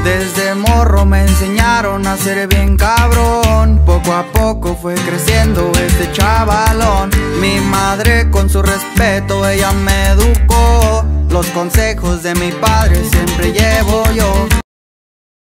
Desde morro me enseñaron a ser bien cabrón. Poco a poco fue creciendo este chavalón. Mi madre con su respeto, ella me educó. Los consejos de mi padre siempre llevo yo.